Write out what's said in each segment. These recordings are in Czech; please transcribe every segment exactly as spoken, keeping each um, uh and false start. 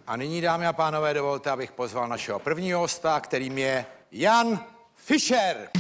A nyní, dámy a pánové, dovolte, abych pozval našeho prvního hosta, kterým je Jan Fischer.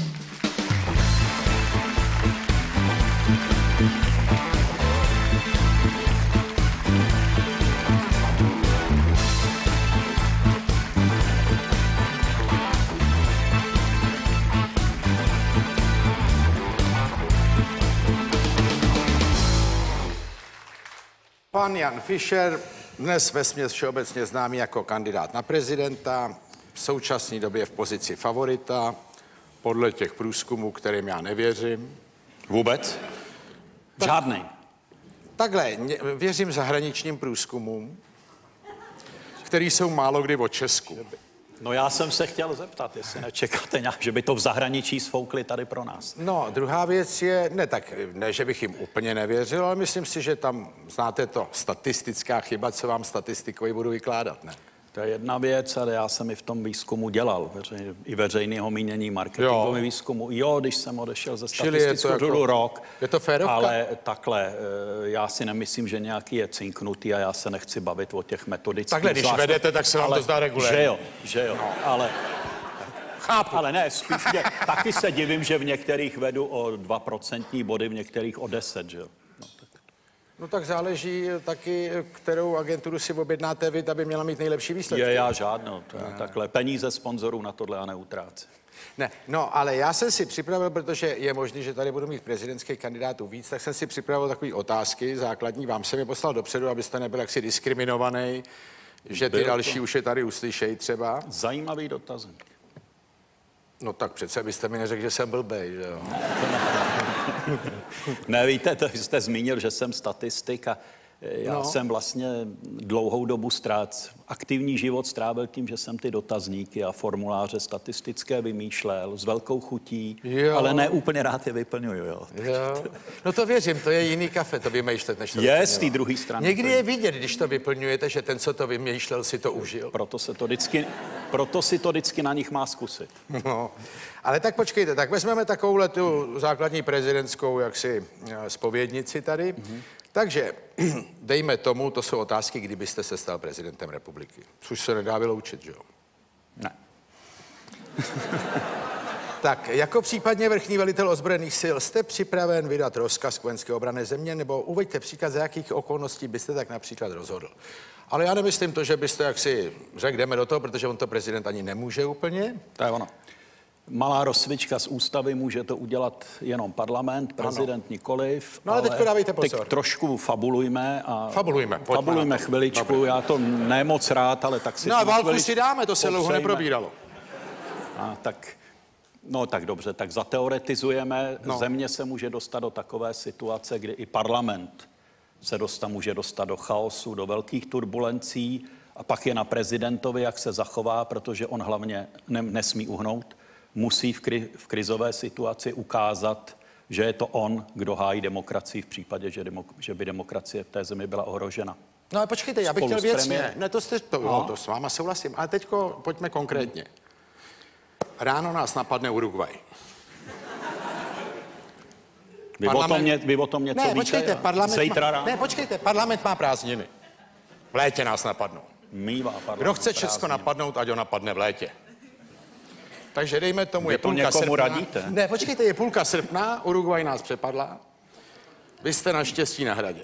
Pan Jan Fischer, dnes vesměs všeobecně známý jako kandidát na prezidenta, v současné době v pozici favorita, podle těch průzkumů, kterým já nevěřím. Vůbec? Žádnej. Takhle, věřím zahraničním průzkumům, který jsou málo kdy o Česku. No já jsem se chtěl zeptat, jestli nečekáte nějak, že by to v zahraničí sfoukli tady pro nás. No, druhá věc je, ne tak, ne, že bych jim úplně nevěřil, ale myslím si, že tam, znáte to, statistická chyba, co vám statistikovi budu vykládat, ne? To je jedna věc, ale já jsem i v tom výzkumu dělal, veřej, i veřejného mínění, marketingového výzkumu. Jo, když jsem odešel ze statistického jako, rok. Je to férovka? Ale takhle, já si nemyslím, že nějaký je cinknutý a já se nechci bavit o těch metodických. Takhle, když zvlášť, vedete, tak se vám ale, to zdá regulérně. Že jo, že jo, no. ale... Chápu. Ale ne, spíš mě, taky se divím, že v některých vedu o dva procentní body, v některých o deset, že jo. No tak. no tak záleží taky, kterou agenturu si objednáte vy, aby měla mít nejlepší výsledky. Je já žádnou, to je takhle. Peníze sponzorů na tohle a neutráci. Ne, no, ale já jsem si připravil, protože je možné, že tady budu mít prezidentských kandidátů víc, tak jsem si připravil takové otázky základní. Vám jsem je poslal dopředu, abyste nebyl jaksi diskriminovaný, že ty Byl další to. už je tady uslyšejí třeba. Zajímavý dotaz. No tak přece byste mi neřekl, že jsem blbej, že jo? Ne, víte, to jste zmínil, že jsem statistik a já no. jsem vlastně dlouhou dobu strác, aktivní život strávil tím, že jsem ty dotazníky a formuláře statistické vymýšlel s velkou chutí, jo. ale ne úplně rád je vyplňuju, jo. jo. No to věřím, to je jiný kafe, to vymýšlet, než to je z té druhé strany. Někdy je vidět, když to vyplňujete, že ten, co to vymýšlel, si to užil. Proto se to vždycky, proto si to vždycky na nich má zkusit. No, ale tak počkejte, tak vezmeme takovouhle tu základní prezidentskou jaksi zpovědnici tady. Mm-hmm. Takže dejme tomu, to jsou otázky, kdybyste se stal prezidentem republiky. Což se nedá vyloučit, že jo? Ne. Tak, jako případně vrchní velitel ozbrojených sil, jste připraven vydat rozkaz k vojenské obraně země, nebo uveďte příklad, za jakých okolností byste tak například rozhodl. Ale já nemyslím to, že byste jaksi řekl, jdeme do toho, protože on to prezident ani nemůže úplně. To je ono. Malá rozcvička z ústavy, může to udělat jenom parlament, prezident ano. nikoliv. No ale, ale teď dávejte pozor. Teď trošku fabulujme a... Fabulujme. Fabulujme chviličku, Dobře. Já to nemoc rád, ale tak si... No a válku si dáme, to se dlouho neprobíralo. A tak... No tak dobře, tak zateoretizujeme. No. Země se může dostat do takové situace, kdy i parlament se dostat, může dostat do chaosu, do velkých turbulencí a pak je na prezidentovi, jak se zachová, protože on hlavně ne, nesmí uhnout. Musí v, kri, v krizové situaci ukázat, že je to on, kdo hájí demokracii v případě, že, demok, že by demokracie v té zemi byla ohrožena. No ale počkejte, já bych chtěl věcně. Ne, to jste, to, no. to s váma souhlasím, ale teďko pojďme konkrétně. Ráno nás napadne Uruguay. Vy, parlament... o, tom mě, vy o tom něco ne, víte? Počkejte, parlament Zítra má... ráno? Ne, počkejte, parlament má prázdniny. V létě nás napadnou. Mívá parlament. Kdo chce Česko prázdniny. napadnout, ať ho napadne v létě. Takže dejme tomu, Vy je to půlka někomu srpna. radíte? Ne, počkejte, je půlka srpna, Uruguay nás přepadla. Vy jste naštěstí na hradě.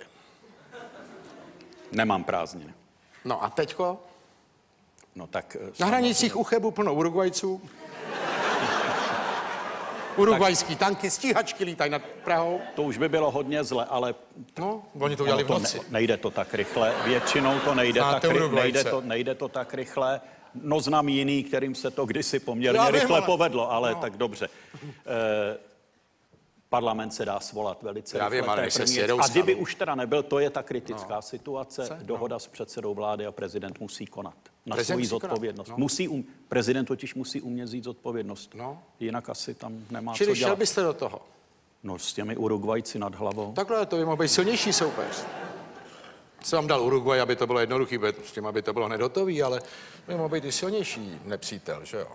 Nemám prázdniny. No a teďko? No tak... Na hranicích u Chebu plno Urugvajců. Urugvajský tanky, stíhačky lítají nad Prahou. To už by bylo hodně zle, ale... No, oni to udělali v noci. Ne, nejde to tak rychle. Většinou to nejde tak, ry, nejde, to, nejde to tak rychle. No znám jiný, kterým se to kdysi poměrně Já rychle vím, povedlo, ale no. tak dobře. E, parlament se dá svolat velice Já rychle. vím, ale se A kdyby už teda nebyl, to je ta kritická no. situace. Se? Dohoda no. s předsedou vlády a prezident musí konat. Na prezident svoji zodpovědnost. No. Musí um, prezident totiž musí umět vzít zodpovědnost. No. Jinak asi tam nemá Čili co dělat. šel byste do toho? No s těmi Urugvajci nad hlavou. Takhle to by mohl být silnější soupeř. Co vám dal Uruguay, aby to bylo jednoduchý, s tím, aby to bylo nedotový, ale by mohl být i silnější nepřítel, že jo?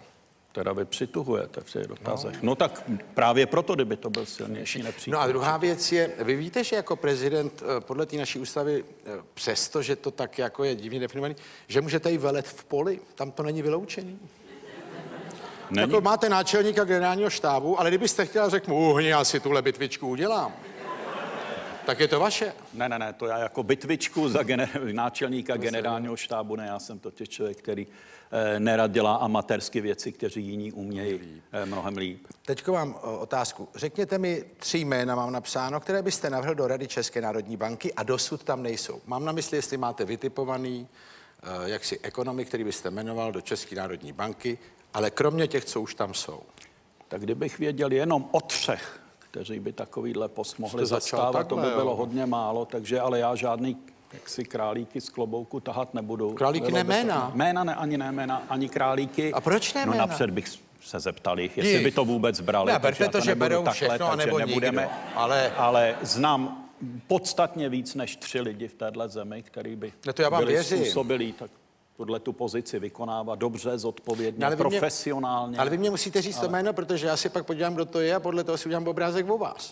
Teda vy přituhujete v těch dotazech. No. no tak právě proto, kdyby to byl silnější nepřítel. No a druhá věc je, vy víte, že jako prezident podle té naší ústavy, přesto, že to tak jako je divně definovaný, že můžete i velet v poli, tam to není vyloučený. Není. Jako máte náčelníka generálního štábu, ale kdybyste chtěla řekl, uhni, já si tuhle bitvičku udělám, tak je to vaše. Ne, ne, ne, to já jako bitvičku za gener- náčelníka generálního štábu, ne, já jsem totiž člověk, který eh, nerad dělá amatérsky věci, kteří jiní umějí eh, mnohem líp. Teďko mám o, otázku. Řekněte mi tři jména, mám napsáno, které byste navrhl do Rady České národní banky a dosud tam nejsou. Mám na mysli, jestli máte vytipovaný eh, jaksi ekonomik, který byste jmenoval do České národní banky, ale kromě těch, co už tam jsou. Tak kdybych věděl jenom o třech, kteří by takovýhle post mohli zastávat, takhle, to by bylo jo. hodně málo, takže ale já žádný jaksi králíky z klobouku tahat nebudu. Králíky ne jména. Jména ne, ani ne jména, ani králíky. A proč ne No jména? napřed bych se zeptal jich, jestli by to vůbec brali. Ne, berte to, že berou takhle, všechno, takže anebo nebudeme, nikdo, ale... ale znám podstatně víc než tři lidi v téhle zemi, který by no to já vám byli věřím. způsobilí tak tuhle tu pozici vykonává dobře, zodpovědně, ale profesionálně. Mě, ale vy mě musíte říct ale... to jméno, protože já si pak podívám, kdo to je a podle toho si udělám obrázek o vás.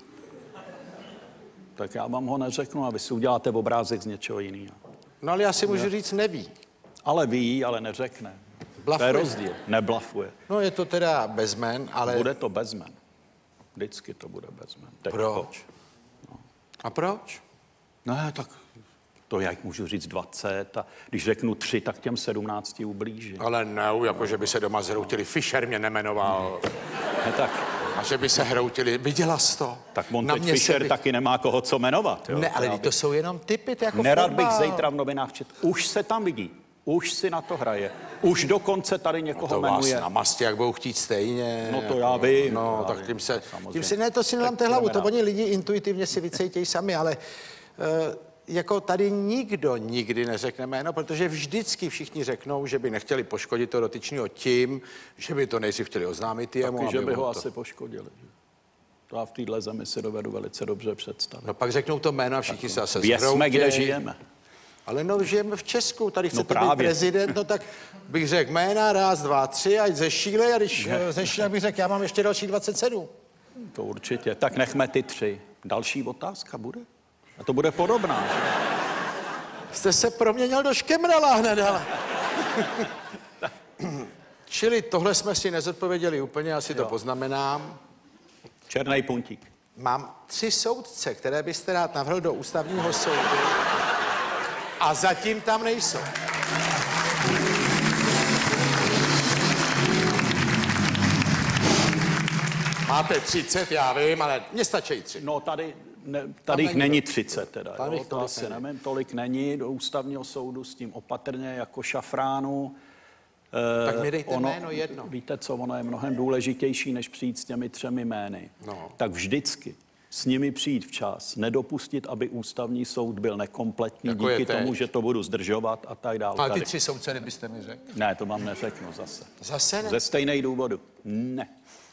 Tak já vám ho neřeknu a vy si uděláte obrázek z něčeho jiného. No ale já si můžu říct neví. Ale ví, ale neřekne. Blafuje. To je rozdíl. Neblafuje. No je to teda bez jmen, ale... Bude to bez jmen. Vždycky to bude bez jmen. Teď proč? No. A proč? Ne, tak to já můžu říct dvacet a když řeknu tři, tak těm sedmnácti ublíží. Ale ne, jako že by se doma zhroutili. Fischer mě nemenoval. Ne, tak... A že by se hroutili. Viděla jsi to? Tak Monteď Fischer by... taky nemá koho co jmenovat. Jo? Ne, ale by... to jsou jenom typy, to jako Nerad fotbal. bych zítra v novinách četl. Už se tam vidí. Už si na to hraje. Už dokonce tady někoho no to jmenuje. Vás na mastě, jak budou chtít stejně. No to já vím. No, já tak tím se, samozřejmě. tím si ne, to si nelámte hlavu, to oni lidi intuitivně si vycejtějí sami, ale uh, jako tady nikdo nikdy neřekne jméno, protože vždycky všichni řeknou, že by nechtěli poškodit to dotyčného tím, že by to nejdřív chtěli oznámit jemu. Taky, že by ho to... asi poškodili. To já v téhle zemi si dovedu velice dobře představit. No pak řeknou to jméno a všichni se zase zhroutějí. Vězme, kde žijeme. Ale no, žijeme v Česku, tady chcete no být prezident, no tak bych řekl jména, raz, dva, tři, ať ze Šíle, a když ne. ze Šíle bych řekl, já mám ještě další dvacet sedm. To určitě. Tak nechme ty tři. Další otázka bude? A to bude podobná. Jste se proměnil do škemrala hned, ale. Čili tohle jsme si nezodpověděli úplně, asi jo. to poznamenám. Černý puntík. Mám tři soudce, které byste rád navrhl do ústavního soudu. A zatím tam nejsou. Máte třicet, já vím, ale mně stačí tři. No tady, ne, tady jich není třicet teda. Jo, to asi není. nevím, tolik není. Do ústavního soudu s tím opatrně jako šafránu. Tak mi dejte ono, jméno jedno. Víte co, ono je mnohem důležitější, než přijít s těmi třemi jmény. No. Tak vždycky s nimi přijít včas, nedopustit, aby ústavní soud byl nekompletní jako díky tomu, že to budu zdržovat a tak dále. Ale ty tři soudce, kdybyste mi řekl. Ne, to vám neřeknu zase. Zase ne? Ze stejného důvodu. Ne.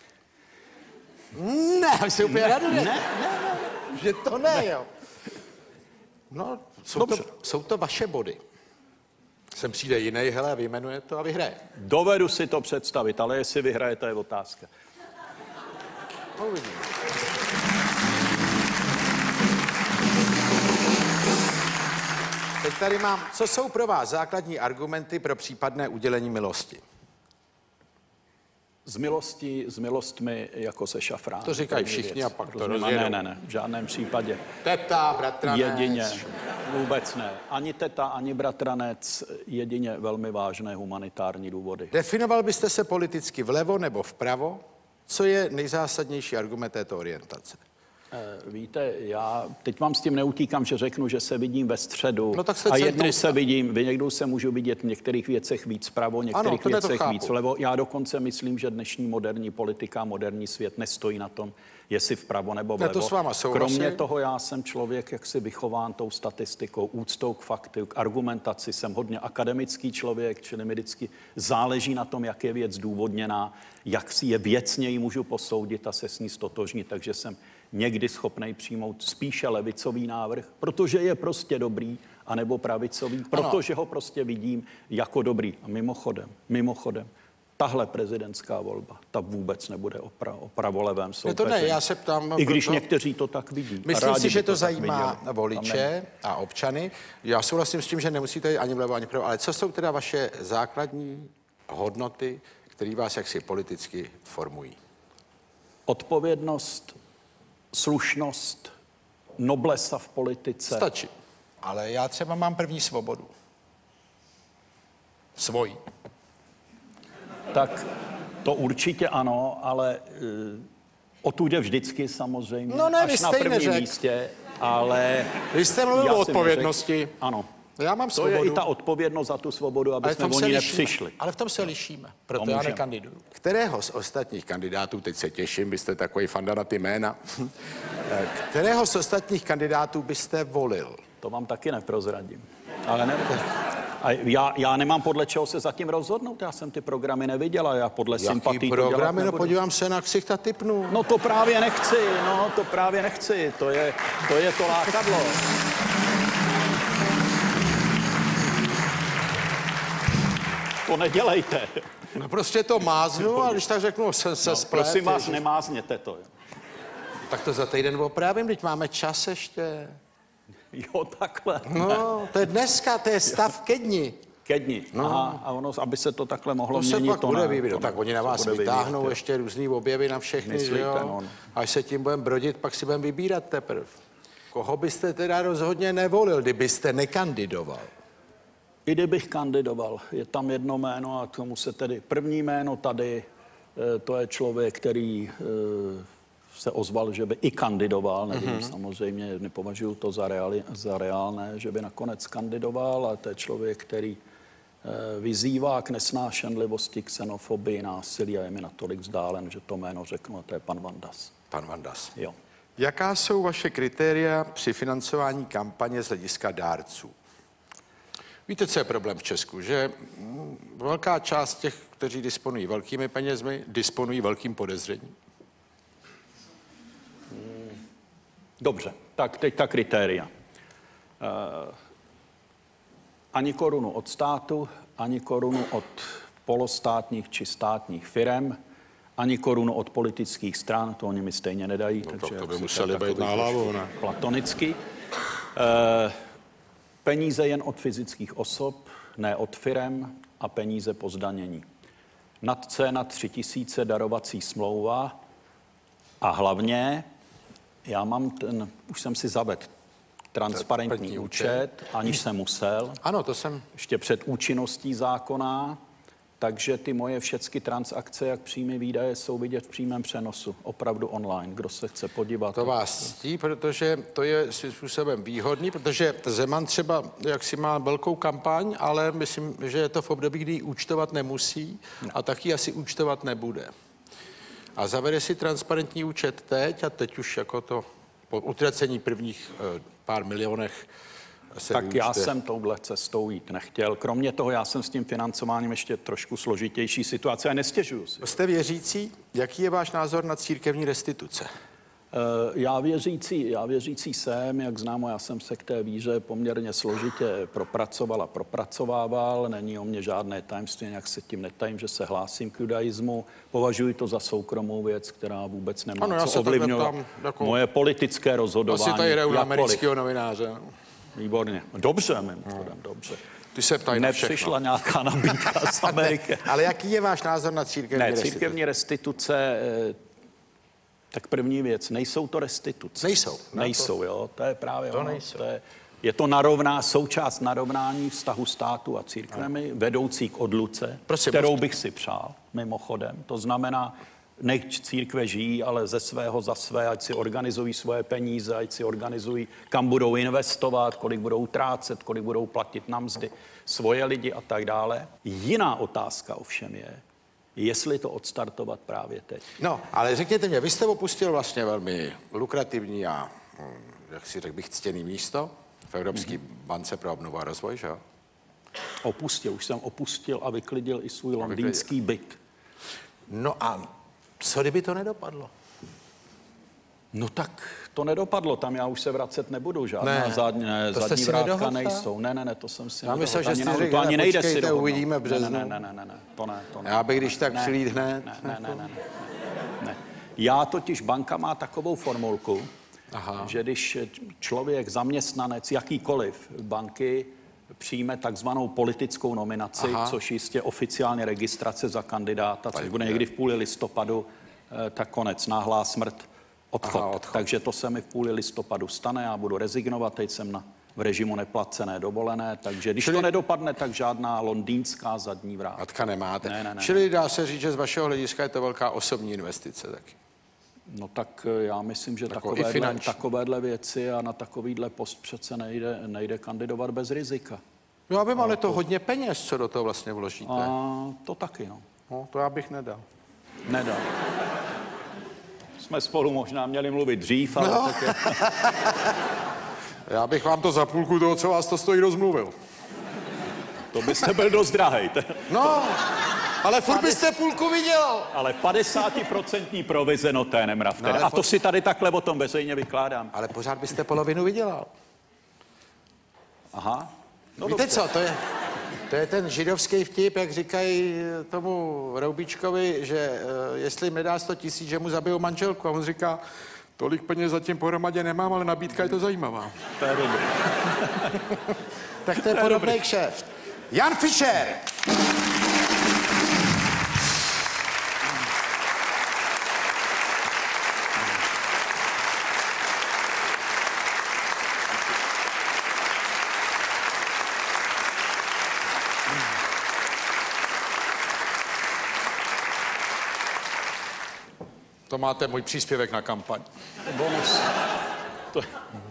Ne, vy se úplně raduje. Ne, ne, ne. Že to ne, ne. jo. No, jsou to, jsou to vaše body. Sem přijde jiný, hele, vyjmenuje to a vyhraje. Dovedu si to představit, ale jestli vyhraje, to je otázka. Uvidím. Teď tady mám, co jsou pro vás základní argumenty pro případné udělení milosti? Z milosti, s milostmi jako se šafránem. To říkají všichni věc. A pak to rozjedou. Ne, ne, ne, v žádném případě. Teta, bratranec. Jedině, vůbec ne. Ani teta, ani bratranec, jedině velmi vážné humanitární důvody. Definoval byste se politicky vlevo nebo vpravo? Co je nejzásadnější argument této orientace? Víte, já teď vám s tím neutíkám, že řeknu, že se vidím ve středu no, a jednou se vidím, někdy se můžu vidět v některých věcech víc vpravo, v některých ano, věcech víc vlevo. Já dokonce myslím, že dnešní moderní politika, moderní svět nestojí na tom, jestli vpravo nebo vlevo. Ne, to s váma souhlasím. Kromě toho já jsem člověk jaksi vychován tou statistikou, úctou k faktu, k argumentaci. Jsem hodně akademický člověk, čili mi vždycky záleží na tom, jak je věc důvodněná, jak si je věcněji můžu posoudit a se s ní stotožnit, takže jsem někdy schopnej přijmout spíše levicový návrh, protože je prostě dobrý, anebo pravicový, protože ano. ho prostě vidím jako dobrý. A mimochodem, mimochodem, tahle prezidentská volba, ta vůbec nebude o, pra, o pravolevém Ne, soupeření. to ne, já se ptám... I když proto... někteří to tak vidí. Myslím si, že to, to zajímá viděli. voliče a občany. Já souhlasím s tím, že nemusíte ani vlevo, ani vpravo, ale co jsou teda vaše základní hodnoty, které vás jaksi politicky formují? Odpovědnost, slušnost, noblesa v politice. Stačí. Ale já třeba mám první svobodu. Svojí. Tak to určitě ano, ale uh, odtud je vždycky samozřejmě. No ne, až vy na jste prvním neřek. místě, ale... Vy jste mluvil já o jsem odpovědnosti. Neřek, ano. Já mám To svobodu. je i ta odpovědnost za tu svobodu, aby Ale v jsme tom o se ní lišíme. nepřišli. Ale v tom se lišíme, proto No, já můžeme. nekandiduju. Kterého z ostatních kandidátů, teď se těším, vy jste takový fanda na ty jména, kterého z ostatních kandidátů byste volil? To vám taky neprozradím. Ale ne, a já, já nemám podle čeho se zatím rozhodnout. Já jsem ty programy neviděla, já podle sympatí Jaký to dělat programy? No nebudu. podívám se na ksicht a typnu. No to právě nechci, no to právě nechci. To je to, je to lákadlo. To nedělejte. No prostě to máznu a když tak řeknu, jsem se No, splet. prosím vás, ježiš. nemázněte to. Tak to za týden opravím, teď máme čas ještě. Jo, takhle. No, to je dneska, to je stav ke dni. Ke dni. No. Aha, a ono, aby se to takhle mohlo To se měnit, pak to bude ne, vyvíjet. to Tak ne, oni na to vás bude vytáhnou vyvíjet. ještě různý objevy na všechny, že Myslíte, jo? no. Až se tím budeme brodit, pak si budeme vybírat teprve. Koho byste teda rozhodně nevolil, kdybyste nekandidoval? I kdybych kandidoval, je tam jedno jméno a k tomu se tedy první jméno tady, eh, to je člověk, který eh, se ozval, že by i kandidoval, nevím, mm-hmm. samozřejmě nepovažuji to za, reali, za reálné, že by nakonec kandidoval, ale to je člověk, který eh, vyzývá k nesnášenlivosti, xenofobii, násilí a je mi natolik vzdálen, že to jméno řeknu, a to je pan Vandas. Pan Vandas. Jo. Jaká jsou vaše kritéria při financování kampaně z hlediska dárců? Víte, co je problém v Česku? Že mm, velká část těch, kteří disponují velkými penězmi, disponují velkým podezřením. Dobře, tak teď ta kritéria. Uh, ani korunu od státu, ani korunu od polostátních či státních firem, ani korunu od politických stran, to oni mi stejně nedají. No, takže tak to by jak si museli takový být na hlavu, ne? Platonicky. Uh, peníze jen od fyzických osob, ne od firem a peníze po zdanění. Nad cena tři tisíce darovací smlouva a hlavně já mám ten, už jsem si zavedl transparentní Transparentní účet, aniž jsem musel, Ano, to jsem... ještě před účinností zákona, takže ty moje všechny transakce, jak příjmy výdaje, jsou vidět v přímém přenosu, opravdu online. Kdo se chce podívat. To vás ctí, protože to je svým způsobem výhodný, protože Zeman třeba jak si má velkou kampaň, ale myslím, že je to v období, kdy ji účtovat nemusí a taky asi účtovat nebude. A zavede si transparentní účet teď a teď už jako to po utracení prvních eh, pár milionech se Tak vyúčtuje. já jsem touhle cestou jít nechtěl. Kromě toho, já jsem s tím financováním ještě trošku složitější situace a nestěžuju si. Jste věřící? Jaký je váš názor na církevní restituce? Eh, Já věřící, já věřící jsem, jak známo, já jsem se k té víře poměrně složitě propracoval a propracovával. Není o mě žádné tajemství, jak se tím netajím, že se hlásím k judaismu. Považuji to za soukromou věc, která vůbec nemá Ano, já se co takhle ovlivňovat ptám, jako- moje politické rozhodování. Asi tady jdou na jakkoliv. amerického novináře. no. Výborně. Dobře, mimochodem, dobře. Ty se ptají na všechno. Nepřišla nějaká nabídka z Ameriky. Ale jaký je váš názor na církevní Ne, restituce? církevní restituce, eh, tak první věc, nejsou to restituce. Nejsou. No, Nejsou, jo, to je právě To ono. nejsou. To je, je to narovná, součást narovnání vztahu státu a církvemi, vedoucí k odluce, Prosím, kterou mluvte. bych si přál, mimochodem. To znamená, nech církve žijí, ale ze svého za své, ať si organizují svoje peníze, ať si organizují, kam budou investovat, kolik budou utrácet, kolik budou platit na mzdy, svoje lidi a tak dále. Jiná otázka ovšem je, jestli to odstartovat právě teď. No, ale řekněte mě, vy jste opustil vlastně velmi lukrativní a, hm, jak si řekl bych, ctěný místo v Evropské mm-hmm. bance pro obnovu a rozvoj, že jo? Opustil, už jsem opustil a vyklidil i svůj londýnský byt. No a co kdyby to nedopadlo? No tak to nedopadlo, tam já už se vracet nebudu, žádná Ne, zadní, to jste zadní si vrátka nedohodl, nejsou. Ne, ne, ne, to jsem si Já myslel, nedohodl. že Ani jste náhodou, řekl, to ani ne, nejde si počkejte, dohodnout. uvidíme v březnu. Ne, ne, ne, ne, ne, to ne, to ne. Já bych když tak ne, přijít hned. Ne, ne, ne, ne, ne. ne. Já totiž, banka má takovou formulku, Aha. že když člověk, zaměstnanec, jakýkoliv banky přijme takzvanou politickou nominaci, Aha. což jistě oficiálně registrace za kandidáta, což bude někdy v půli listopadu, eh, tak konec, náhlá smrt, odchod. Aha, odchod. Takže to se mi v půli listopadu stane, já budu rezignovat, teď jsem na, v režimu neplacené dovolené, takže když Čili- to nedopadne, tak žádná londýnská zadní vrátka. Matka nemáte. Ne, ne, ne. Čili dá se říct, že z vašeho hlediska je to velká osobní investice taky. No tak eh, já myslím, že Jako i takovéhle, finanční. takovéhle věci a na takovýhle post přece nejde, nejde kandidovat bez rizika. Já vím, ale to hodně peněz, co do toho vlastně vložíte. A to taky, no. No, to já bych nedal. Nedá. Jsme spolu možná měli mluvit dřív, ale No. tak je... Já bych vám to za půlku toho, co vás to stojí, rozmluvil. to byste byl dost drahej. No, ale furt byste půlku vydělal. Ale padesátiprocentní provize, no to je nemravte. No, ale A to po- si tady takhle o tom veřejně vykládám. Ale pořád byste polovinu vydělal. Aha. No Víte dobře. co, to je, to je ten židovský vtip, jak říkají tomu Roubíčkovi, že eh, jestli mi dá sto tisíc, že mu zabijou manželku. A on říká, tolik peněz zatím pohromadě nemám, ale nabídka je to zajímavá. To je dobrý. Tak to je podobný kšeft. Jan Fischer! To máte můj příspěvek na kampaň. Bonus. To,